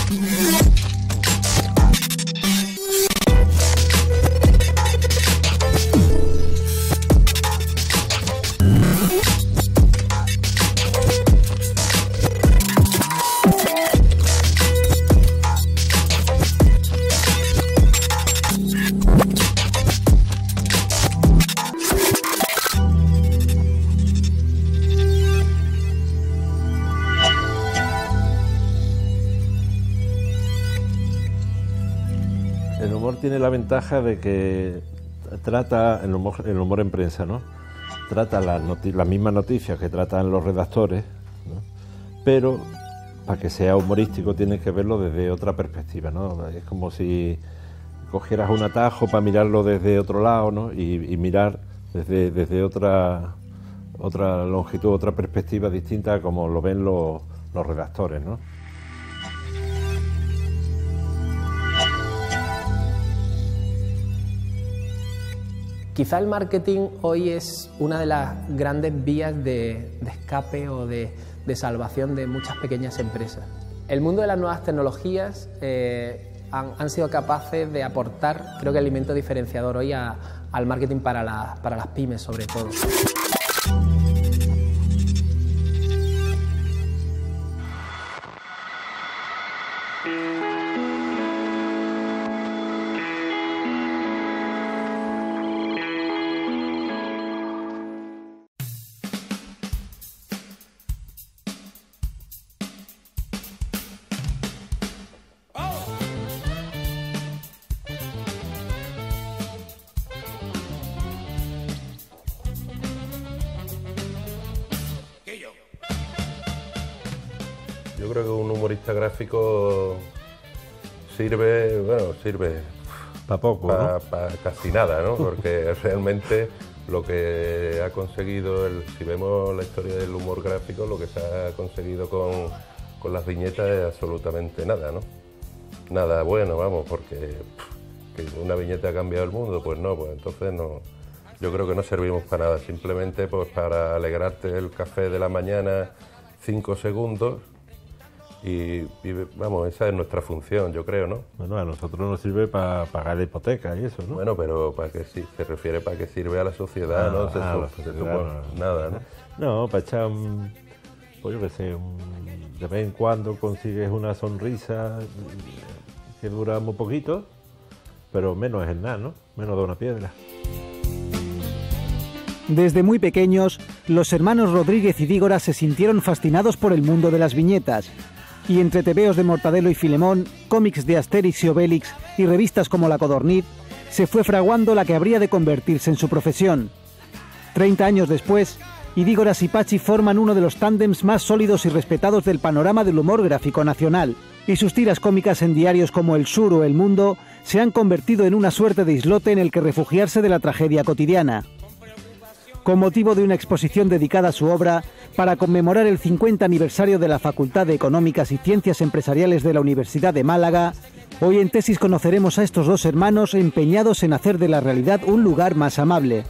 El humor tiene la ventaja de que trata, el humor en prensa, ¿no? Trata las mismas noticias que tratan los redactores, ¿no? Pero para que sea humorístico tienes que verlo desde otra perspectiva, ¿no? Es como si cogieras un atajo para mirarlo desde otro lado, ¿no? Y mirar desde otra longitud, otra perspectiva distinta a como lo ven los redactores, ¿no? Quizá el marketing hoy es una de las grandes vías de escape o de salvación de muchas pequeñas empresas. El mundo de las nuevas tecnologías han sido capaces de aportar, creo que, elemento diferenciador hoy al marketing para las pymes, sobre todo. Yo creo que un humorista gráfico sirve para poco, ¿no? Para casi nada, ¿no? Porque realmente lo que ha conseguido, si vemos la historia del humor gráfico, lo que se ha conseguido con las viñetas es absolutamente nada, ¿no? Nada bueno, vamos, porque que una viñeta ha cambiado el mundo, pues no, pues entonces no. Yo creo que no servimos para nada, simplemente pues para alegrarte el café de la mañana 5 segundos. Y vamos, esa es nuestra función, yo creo, ¿no? Bueno, a nosotros nos sirve para pagar la hipoteca y eso, ¿no? Bueno, pero para que sí, se refiere para que sirve a la sociedad, ¿no? Nada, ¿no? No, para echar pues yo qué sé, de vez en cuando consigues una sonrisa que dura muy poquito, pero menos es nada, ¿no? Menos de una piedra. Desde muy pequeños, los hermanos Rodríguez y Dígora se sintieron fascinados por el mundo de las viñetas. Y entre tebeos de Mortadelo y Filemón, cómics de Astérix y Obélix y revistas como La Codorniz, se fue fraguando la que habría de convertirse en su profesión. 30 años después, Idígoras y Pachi forman uno de los tándems más sólidos y respetados del panorama del humor gráfico nacional, y sus tiras cómicas en diarios como El Sur o El Mundo se han convertido en una suerte de islote en el que refugiarse de la tragedia cotidiana. Con motivo de una exposición dedicada a su obra, para conmemorar el 50 aniversario de la Facultad de Económicas y Ciencias Empresariales de la Universidad de Málaga, hoy en Tesis conoceremos a estos dos hermanos empeñados en hacer de la realidad un lugar más amable.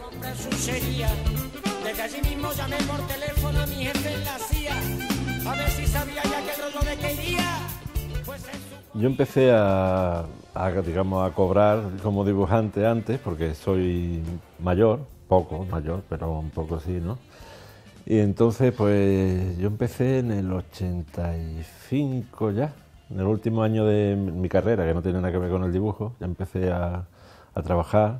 Yo empecé a cobrar como dibujante antes, porque soy mayor, poco mayor, pero un poco sí, ¿no? Y entonces, pues, yo empecé en el 85 ya, en el último año de mi carrera, que no tiene nada que ver con el dibujo, ya empecé a trabajar.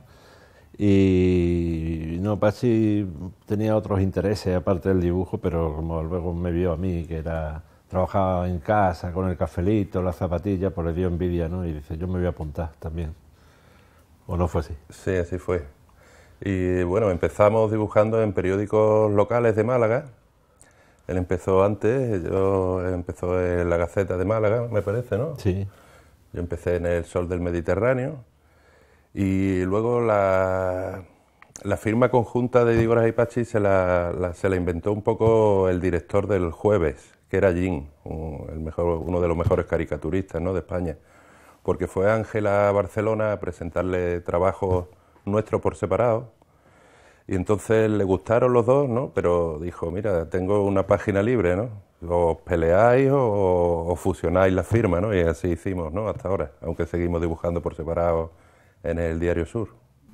Y no, Pachi tenía otros intereses aparte del dibujo, pero como luego me vio a mí, que trabajaba en casa con el cafelito, las zapatillas, pues le dio envidia, ¿no? Y dice, yo me voy a apuntar también. ¿O no fue así? Sí, así fue. Y bueno, empezamos dibujando en periódicos locales de Málaga. Él empezó antes, él empezó en La Gaceta de Málaga, me parece, ¿no? Sí. Yo empecé en El Sol del Mediterráneo. Y luego la firma conjunta de Dígoras y Pachi se la inventó un poco el director del Jueves, que era Jim, uno de los mejores caricaturistas, ¿no?, de España. Porque fue Ángela a Barcelona a presentarle trabajos nuestros por separado. Y entonces le gustaron los dos, ¿no? Pero dijo, mira, tengo una página libre, ¿no? os peleáis o fusionáis la firma, ¿no? Y así hicimos, ¿no? Hasta ahora, aunque seguimos dibujando por separado en el Diario Sur.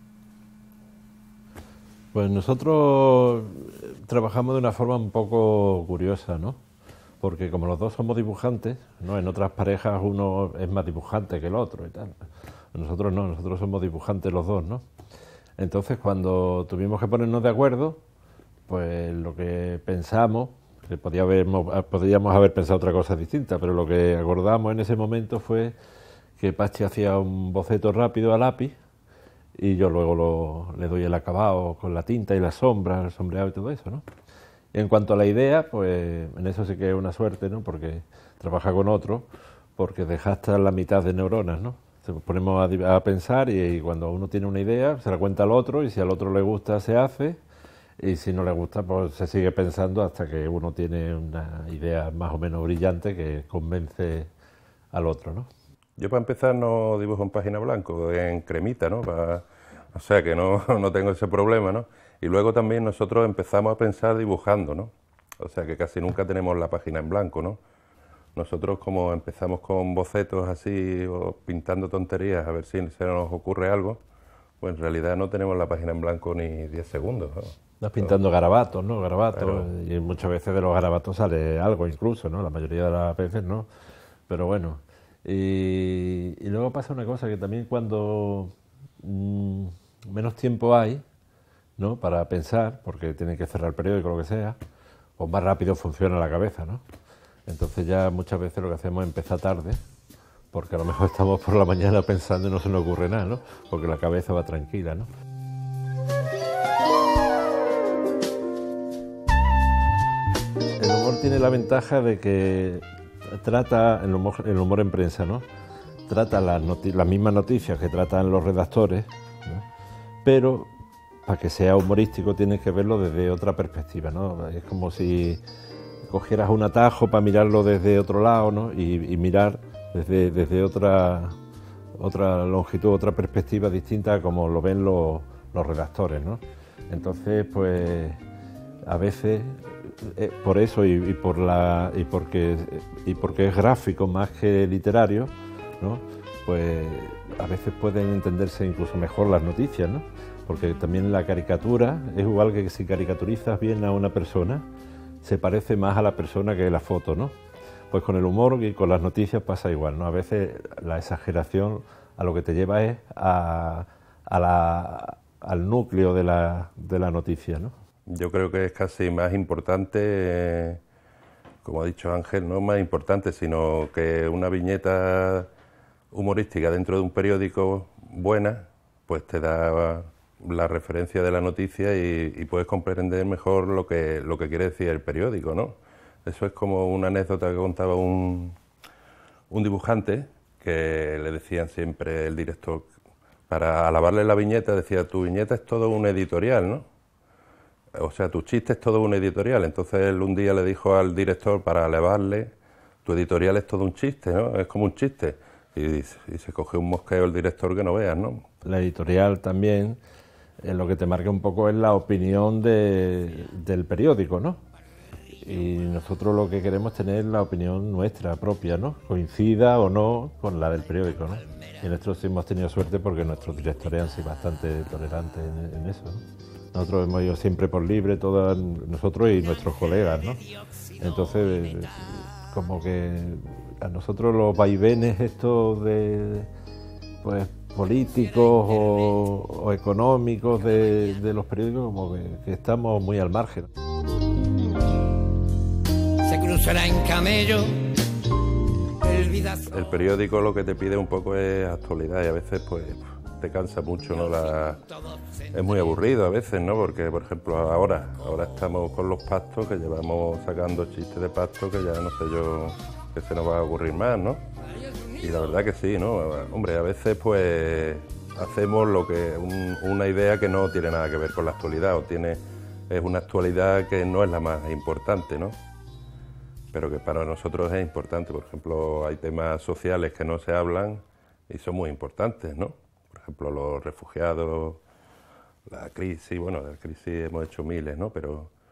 Pues nosotros trabajamos de una forma un poco curiosa, ¿no? Porque como los dos somos dibujantes, ¿no? En otras parejas uno es más dibujante que el otro y tal. Nosotros no, nosotros somos dibujantes los dos, ¿no? Entonces cuando tuvimos que ponernos de acuerdo, pues lo que pensamos, que podríamos haber pensado otra cosa distinta, pero lo que acordamos en ese momento fue que Pachi hacía un boceto rápido a lápiz y yo luego le doy el acabado con la tinta y la sombra, el sombreado y todo eso, ¿no? Y en cuanto a la idea, pues en eso sí que es una suerte, ¿no? Porque trabaja con otro, porque dejaste la mitad de neuronas, ¿no? Nos ponemos a pensar y cuando uno tiene una idea se la cuenta al otro y si al otro le gusta se hace y si no le gusta pues se sigue pensando hasta que uno tiene una idea más o menos brillante que convence al otro, ¿no? Yo para empezar no dibujo en página blanco, en cremita, ¿no? O sea que no tengo ese problema, ¿no? Y luego también nosotros empezamos a pensar dibujando, ¿no? O sea que casi nunca tenemos la página en blanco, ¿no? Nosotros como empezamos con bocetos así o pintando tonterías a ver si se nos ocurre algo, pues en realidad no tenemos la página en blanco ni 10 segundos, ¿no? Vas pintando garabatos, ¿no? Garabatos, Pero... y muchas veces de los garabatos sale algo incluso, ¿no? La mayoría de las veces no, pero bueno. Y luego pasa una cosa, que también cuando menos tiempo hay, ¿no? Para pensar, porque tienen que cerrar el periódico o lo que sea, pues más rápido funciona la cabeza, ¿no? Entonces ya muchas veces lo que hacemos es empezar tarde, porque a lo mejor estamos por la mañana pensando y no se nos ocurre nada, ¿no? Porque la cabeza va tranquila, ¿no? El humor tiene la ventaja de que trata, el humor en prensa, ¿no? Trata las mismas noticias que tratan los redactores, ¿no? Pero para que sea humorístico tienes que verlo desde otra perspectiva, ¿no? Es como si cogieras un atajo para mirarlo desde otro lado, ¿no? Y mirar desde otra longitud, otra perspectiva distinta a como lo ven los redactores, ¿no? Entonces, pues a veces por eso y porque es gráfico más que literario, ¿no? Pues a veces pueden entenderse incluso mejor las noticias, ¿no? Porque también la caricatura es igual que si caricaturizas bien a una persona, se parece más a la persona que la foto, ¿no? Pues con el humor y con las noticias pasa igual, ¿no? A veces la exageración a lo que te lleva es al núcleo de la noticia, ¿no? Yo creo que es casi más importante, como ha dicho Ángel, no más importante, sino que una viñeta humorística dentro de un periódico buena, pues te da la referencia de la noticia y puedes comprender mejor lo que quiere decir el periódico, ¿no? Eso es como una anécdota que contaba un dibujante, que le decían siempre el director, para alabarle la viñeta, decía, tu viñeta es todo un editorial, ¿no? O sea, tu chiste es todo un editorial. Entonces él un día le dijo al director, para alabarle, tu editorial es todo un chiste, ¿no? Es como un chiste. Y se cogió un mosqueo el director que no veas, ¿no? La editorial también, lo que te marca un poco es la opinión del periódico, ¿no? Y nosotros lo que queremos es tener la opinión nuestra propia, ¿no? Coincida o no con la del periódico, ¿no? Y nosotros hemos tenido suerte porque nuestros directores han sido bastante tolerantes en eso, ¿no? Nosotros hemos ido siempre por libre, todos nosotros y nuestros colegas, ¿no? Entonces, como que a nosotros los vaivenes estos de, pues, políticos o económicos de los periódicos, como que estamos muy al margen. Se cruzará en camello. El periódico lo que te pide un poco es actualidad y a veces pues te cansa mucho, ¿no? Es muy aburrido a veces, ¿no? Porque, por ejemplo, ahora estamos con los pactos, que llevamos sacando chistes de pactos que ya no sé yo qué se nos va a ocurrir más, ¿no? Y la verdad que sí, ¿no? Hombre, a veces pues hacemos una idea que no tiene nada que ver con la actualidad es una actualidad que no es la más importante, ¿no? Pero que para nosotros es importante. Por ejemplo, hay temas sociales que no se hablan y son muy importantes, ¿no? Por ejemplo, los refugiados, la crisis, bueno, de la crisis hemos hecho miles, ¿no? Pero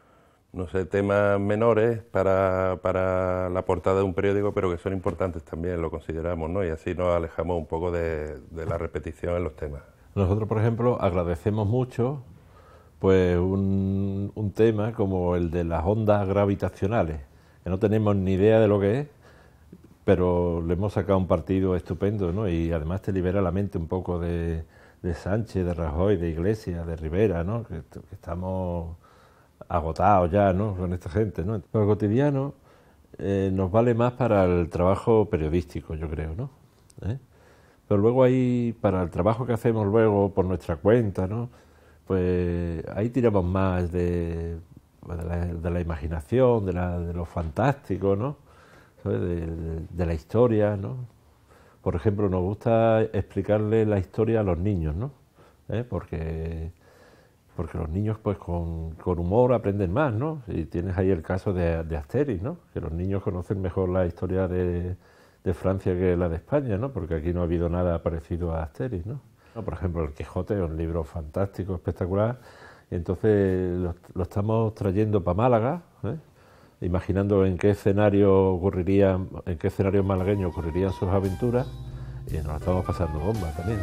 temas menores para la portada de un periódico, pero que son importantes también, lo consideramos, ¿no? Y así nos alejamos un poco de la repetición en los temas. Nosotros, por ejemplo, agradecemos mucho pues un tema como el de las ondas gravitacionales, que no tenemos ni idea de lo que es, pero le hemos sacado un partido estupendo, ¿no? Y además te libera la mente un poco de Sánchez, de Rajoy, de Iglesias, de Rivera, ¿no? Que estamos agotados ya, ¿no? Con esta gente, ¿no? Pero el cotidiano nos vale más para el trabajo periodístico, yo creo, ¿no? Pero luego ahí, para el trabajo que hacemos luego por nuestra cuenta, ¿no? Pues ahí tiramos más de la imaginación, de lo fantástico, ¿no? ¿Sabes? De la historia, ¿no? Por ejemplo, nos gusta explicarle la historia a los niños, ¿no? Porque los niños pues con humor aprenden más, ¿no? Y tienes ahí el caso de Asterix, ¿no? Que los niños conocen mejor la historia de Francia que la de España, ¿no? Porque aquí no ha habido nada parecido a Asterix, ¿no? Por ejemplo, El Quijote es un libro fantástico, espectacular, y entonces lo estamos trayendo para Málaga, imaginando en qué escenario malagueño ocurrirían sus aventuras, y nos lo estamos pasando bomba también.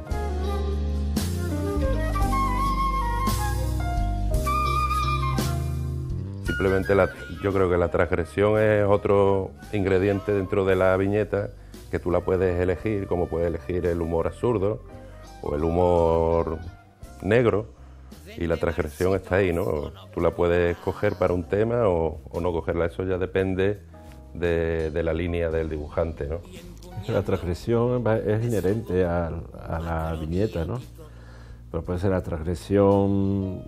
Simplemente yo creo que la transgresión es otro ingrediente dentro de la viñeta, que tú la puedes elegir, como puedes elegir el humor absurdo o el humor negro, y la transgresión está ahí, ¿no? Tú la puedes coger para un tema o no cogerla, eso ya depende de la línea del dibujante, ¿no? La transgresión es inherente a la viñeta, ¿no? Pero puede ser la transgresión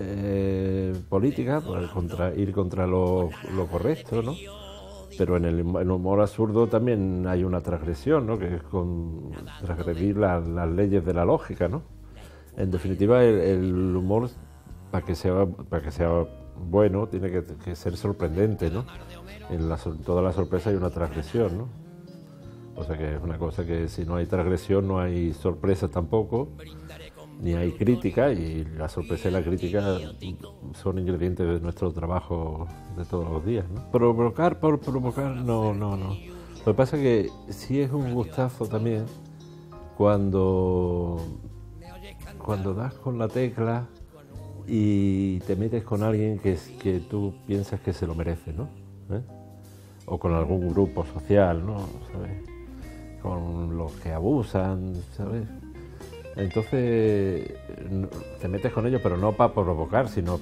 política, pues ir contra lo correcto, ¿no? Pero en el humor absurdo también hay una transgresión, ¿no? Que es transgredir las leyes de la lógica, ¿no? En definitiva, el humor, para que sea bueno, tiene que ser sorprendente, ¿no? En toda la sorpresa hay una transgresión, ¿no? O sea que es una cosa que si no hay transgresión no hay sorpresa tampoco, ni hay crítica, y la sorpresa y la crítica son ingredientes de nuestro trabajo de todos los días, ¿no? Provocar por provocar, no. Lo que pasa es que sí es un gustazo también cuando das con la tecla y te metes con alguien que tú piensas que se lo merece, ¿no? O con algún grupo social, ¿no? ¿Sabes? Con los que abusan, ¿sabes? Entonces te metes con ellos, pero no para provocar, sino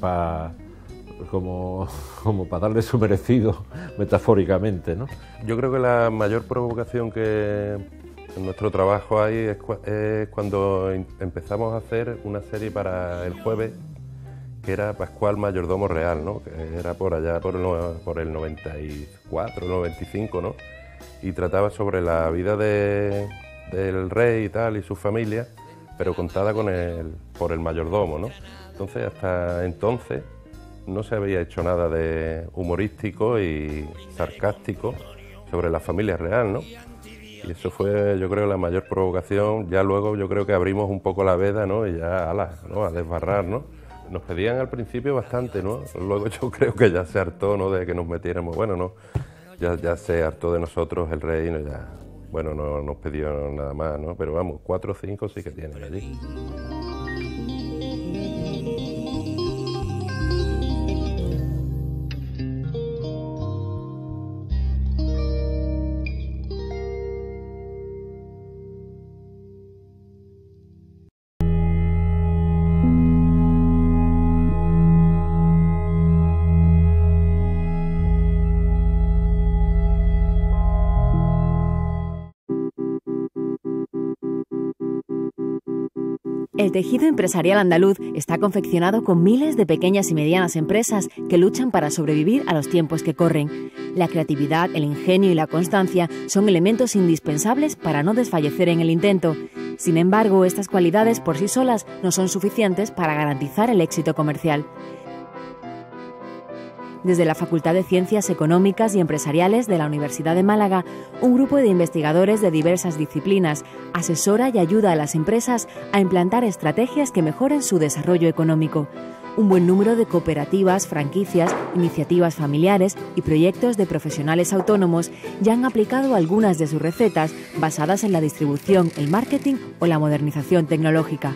como para darle su merecido, metafóricamente, ¿no? Yo creo que la mayor provocación que en nuestro trabajo hay es cuando empezamos a hacer una serie para el jueves, que era Pascual Mayordomo Real, ¿no? Que era por allá por el 94, 95, ¿no? Y trataba sobre la vida del rey y tal, y su familia, pero contada por el mayordomo, ¿no? Entonces, hasta entonces no se había hecho nada de humorístico y sarcástico sobre la familia real, ¿no? Y eso fue, yo creo, la mayor provocación. Ya luego yo creo que abrimos un poco la veda, ¿no? Y ya, ¿no? A desbarrar, ¿no? Nos pedían al principio bastante, ¿no? Luego yo creo que ya se hartó, ¿no? De que nos metiéramos, bueno, ¿no? Ya se hartó de nosotros el rey, ¿no? Ya, bueno, no nos pidió nada más, ¿no? Pero vamos, 4 o 5 sí que tienen allí. El tejido empresarial andaluz está confeccionado con miles de pequeñas y medianas empresas que luchan para sobrevivir a los tiempos que corren. La creatividad, el ingenio y la constancia son elementos indispensables para no desfallecer en el intento. Sin embargo, estas cualidades por sí solas no son suficientes para garantizar el éxito comercial. Desde la Facultad de Ciencias Económicas y Empresariales de la Universidad de Málaga, un grupo de investigadores de diversas disciplinas asesora y ayuda a las empresas a implantar estrategias que mejoren su desarrollo económico. un buen número de cooperativas, franquicias, iniciativas familiares y proyectos de profesionales autónomos ya han aplicado algunas de sus recetas basadas en la distribución, el marketing o la modernización tecnológica.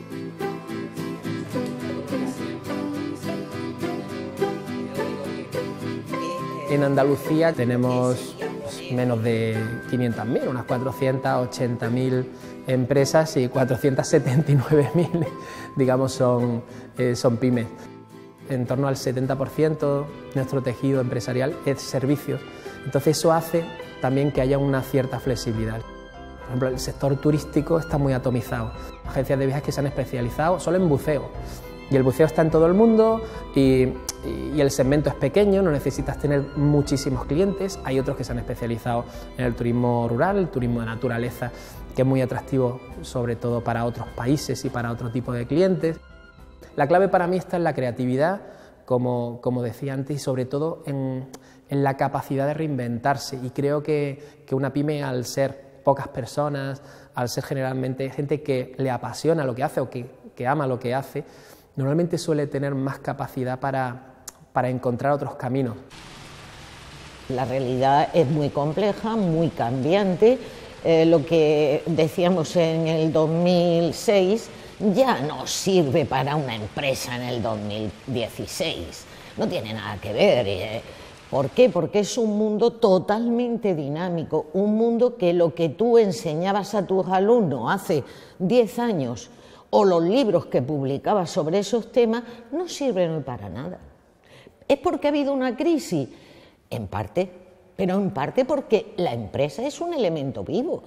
En Andalucía tenemos menos de 500.000, unas 480.000 empresas y 479.000, digamos, son pymes. En torno al 70% de nuestro tejido empresarial es servicios. Entonces eso hace también que haya una cierta flexibilidad. Por ejemplo, el sector turístico está muy atomizado. Agencias de viajes que se han especializado solo en buceo. Y el buceo está en todo el mundo y el segmento es pequeño, no necesitas tener muchísimos clientes. Hay otros que se han especializado en el turismo rural, el turismo de naturaleza, que es muy atractivo sobre todo para otros países y para otro tipo de clientes. La clave para mí está en la creatividad, como decía antes, y sobre todo en la capacidad de reinventarse. Y creo que una pyme, al ser pocas personas, al ser generalmente gente que le apasiona lo que hace o que ama lo que hace, normalmente suele tener más capacidad para encontrar otros caminos. La realidad es muy compleja, muy cambiante. Lo que decíamos en el 2006 ya no sirve para una empresa en el 2016. No tiene nada que ver. ¿Por qué? Porque es un mundo totalmente dinámico, un mundo que lo que tú enseñabas a tus alumnos hace 10 años o los libros que publicabas sobre esos temas no sirven para nada. ¿Es porque ha habido una crisis? En parte, pero en parte porque la empresa es un elemento vivo.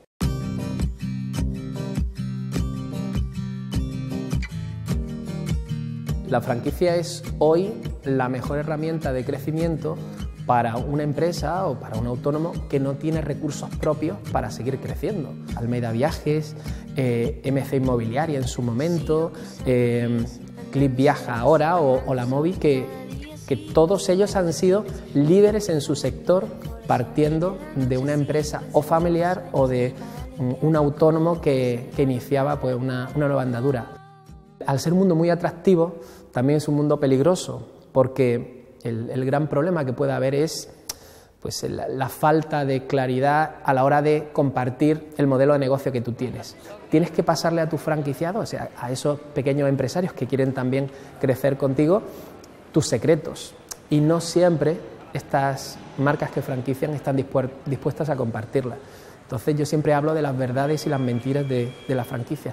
La franquicia es hoy la mejor herramienta de crecimiento para una empresa o para un autónomo que no tiene recursos propios para seguir creciendo. Almeida Viajes, MC Inmobiliaria en su momento, Clip Viaja ahora o la Movi, que todos ellos han sido líderes en su sector partiendo de una empresa o familiar o de un autónomo que iniciaba pues, una nueva andadura. Al ser un mundo muy atractivo, también es un mundo peligroso, porque el gran problema que puede haber es pues, la falta de claridad a la hora de compartir el modelo de negocio que tú tienes. Tienes que pasarle a tus franquiciados, o sea, a esos pequeños empresarios que quieren también crecer contigo, tus secretos. Y no siempre estas marcas que franquician están dispuestas a compartirlas. Entonces yo siempre hablo de las verdades y las mentiras de la franquicia.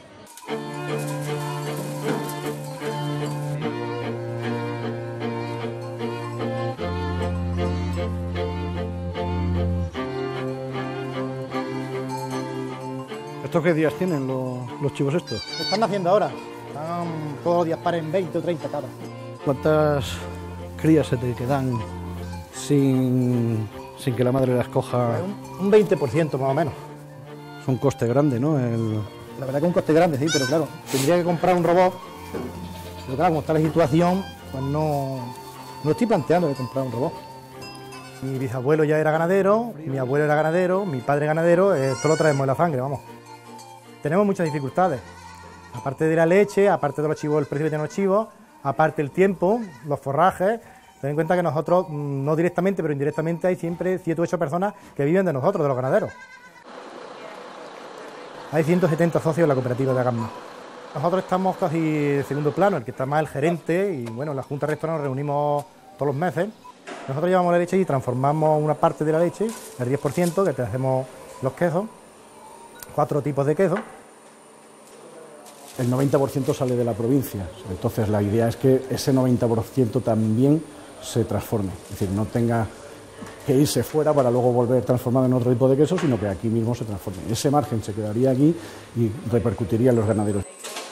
¿Estos qué días tienen los chivos estos? Están naciendo ahora. Están todos los días paren 20 o 30 cabras. ¿Cuántas crías se te quedan sin que la madre las coja? Un 20% más o menos. Es un coste grande, ¿no? La verdad que es un coste grande, sí, pero claro, tendría que comprar un robot. Pero claro, como está la situación, pues no estoy planteando de comprar un robot. Mi bisabuelo ya era ganadero, mi abuelo era ganadero, mi padre ganadero, esto lo traemos en la sangre, vamos. Tenemos muchas dificultades, aparte de la leche, aparte de los chivos, el precio que tienen los chivos, aparte el tiempo, los forrajes. Ten en cuenta que nosotros, no directamente, pero indirectamente, hay siempre 7 u 8 personas que viven de nosotros, de los ganaderos. Hay 170 socios en la cooperativa de Agasma. Nosotros estamos casi en segundo plano, el que está más el gerente, y bueno, la Junta Rectora nos reunimos todos los meses. Nosotros llevamos la leche y transformamos una parte de la leche, el 10%, que te hacemos los quesos, 4 tipos de queso. El 90% sale de la provincia, entonces la idea es que ese 90% también se transforme, es decir, no tenga que irse fuera para luego volver transformado en otro tipo de queso, sino que aquí mismo se transforme. Ese margen se quedaría aquí y repercutiría en los ganaderos.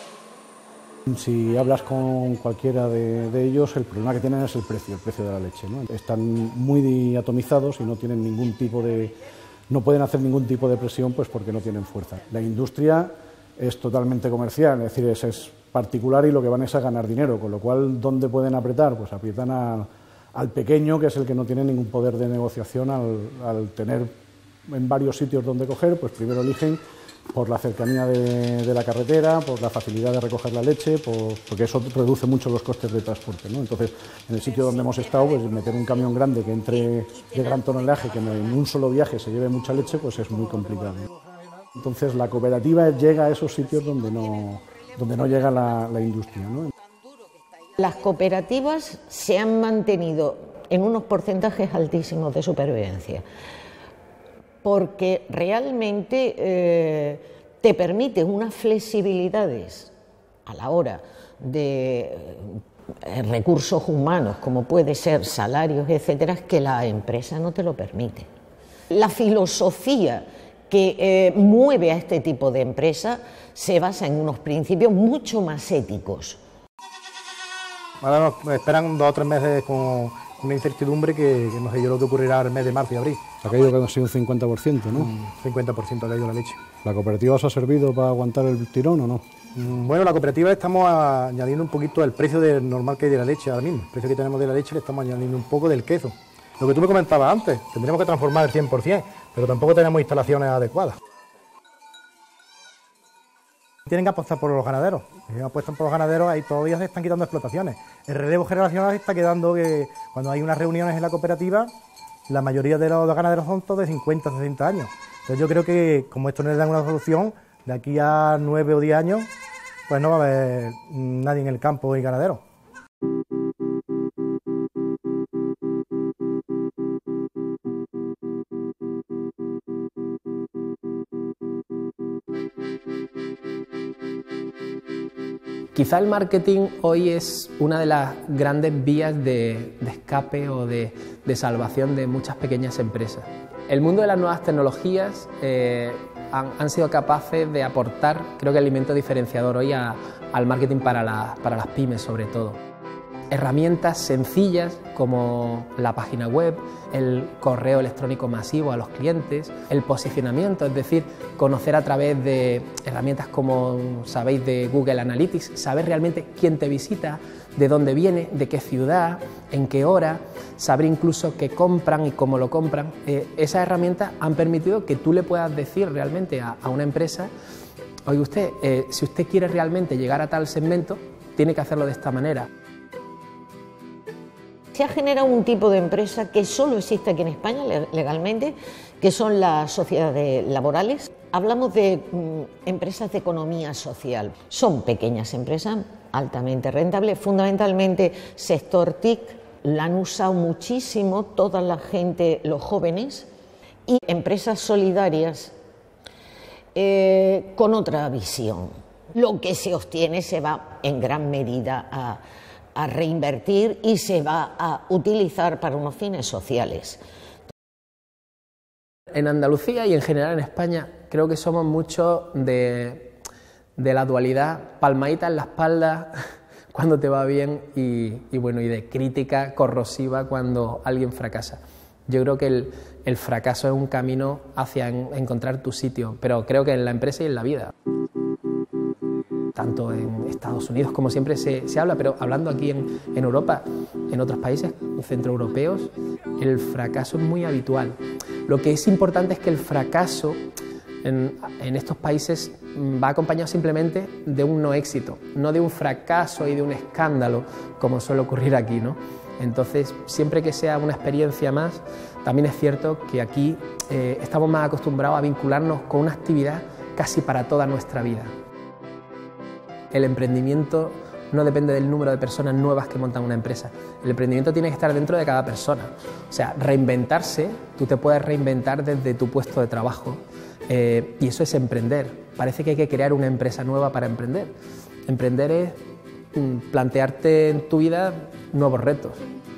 Si hablas con cualquiera de ellos, el problema que tienen es el precio de la leche, ¿no? Están muy atomizados y no tienen ningún tipo de... no pueden hacer ningún tipo de presión pues porque no tienen fuerza. La industria es totalmente comercial, es decir, es particular y lo que van es a ganar dinero, con lo cual, ¿dónde pueden apretar? Pues aprietan al pequeño, que es el que no tiene ningún poder de negociación al tener en varios sitios donde coger, pues primero eligen por la cercanía de la carretera, por la facilidad de recoger la leche, porque eso reduce mucho los costes de transporte, ¿no? Entonces, en el sitio donde hemos estado, pues meter un camión grande que entre de gran tonelaje, que en un solo viaje se lleve mucha leche, pues es muy complicado. Entonces, la cooperativa llega a esos sitios donde no llega la industria, ¿no? Las cooperativas se han mantenido en unos porcentajes altísimos de supervivencia, porque realmente te permiten unas flexibilidades a la hora de recursos humanos, como puede ser salarios, etcétera, que la empresa no te lo permite. La filosofía que mueve a este tipo de empresa se basa en unos principios mucho más éticos. Ahora nos esperan 2 o 3 meses con una incertidumbre que no sé yo lo que ocurrirá el mes de marzo y abril. Ha caído casi un 50%, ¿no? Un 50% ha caído la leche. ¿La cooperativa os ha servido para aguantar el tirón o no? Bueno, la cooperativa estamos añadiendo un poquito el precio normal que hay de la leche ahora mismo. El precio que tenemos de la leche le estamos añadiendo un poco del queso. Lo que tú me comentabas antes, tendremos que transformar el 100%, pero tampoco tenemos instalaciones adecuadas. Tienen que apostar por los ganaderos. Si apuestan por los ganaderos, ahí todavía se están quitando explotaciones. El relevo generacional está quedando que cuando hay unas reuniones en la cooperativa, la mayoría de los ganaderos son todos de 50 o 60 años. Entonces yo creo que como esto no le dan una solución, de aquí a 9 o 10 años, pues no va a haber nadie en el campo y ganadero. Quizá el marketing hoy es una de las grandes vías de escape o de salvación de muchas pequeñas empresas. El mundo de las nuevas tecnologías han sido capaces de aportar, creo que, elemento diferenciador hoy al marketing para las pymes, sobre todo. Herramientas sencillas como la página web, el correo electrónico masivo a los clientes, el posicionamiento, es decir, conocer a través de herramientas como sabéis de Google Analytics, saber realmente quién te visita, de dónde viene, de qué ciudad, en qué hora, saber incluso qué compran y cómo lo compran. Esas herramientas han permitido que tú le puedas decir realmente a una empresa: oye usted, si usted quiere realmente llegar a tal segmento, tiene que hacerlo de esta manera. Se ha generado un tipo de empresa que solo existe aquí en España legalmente, que son las sociedades laborales. Hablamos de empresas de economía social. Son pequeñas empresas altamente rentables, fundamentalmente sector TIC, la han usado muchísimo toda la gente, los jóvenes, y empresas solidarias con otra visión. Lo que se obtiene se va en gran medida a reinvertir y se va a utilizar para unos fines sociales. En Andalucía y en general en España creo que somos mucho de la dualidad, palmadita en la espalda cuando te va bien y bueno, y de crítica corrosiva cuando alguien fracasa. Yo creo que el fracaso es un camino hacia encontrar tu sitio, pero creo que en la empresa y en la vida. Tanto en Estados Unidos como siempre se habla, pero hablando aquí en Europa, en otros países centroeuropeos, el fracaso es muy habitual. Lo que es importante es que el fracaso en estos países va acompañado simplemente de un no éxito, no de un fracaso y de un escándalo como suele ocurrir aquí, ¿no? Entonces, siempre que sea una experiencia más, también es cierto que aquí estamos más acostumbrados a vincularnos con una actividad casi para toda nuestra vida. El emprendimiento no depende del número de personas nuevas que montan una empresa. El emprendimiento tiene que estar dentro de cada persona. O sea, reinventarse, tú te puedes reinventar desde tu puesto de trabajo y eso es emprender. Parece que hay que crear una empresa nueva para emprender. Emprender es plantearte en tu vida nuevos retos.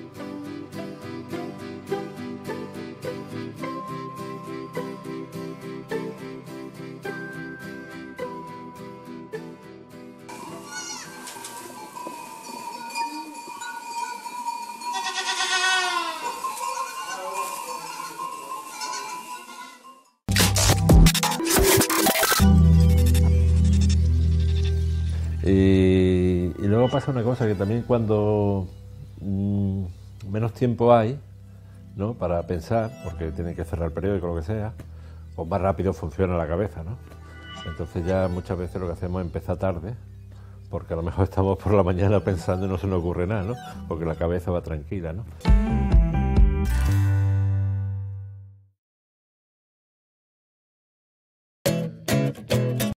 Y luego pasa una cosa, que también cuando menos tiempo hay, ¿no?, para pensar, porque tienen que cerrar el periódico o lo que sea, o más rápido funciona la cabeza, ¿no? Entonces ya muchas veces lo que hacemos es empezar tarde, porque a lo mejor estamos por la mañana pensando y no se nos ocurre nada, ¿no? Porque la cabeza va tranquila, ¿no?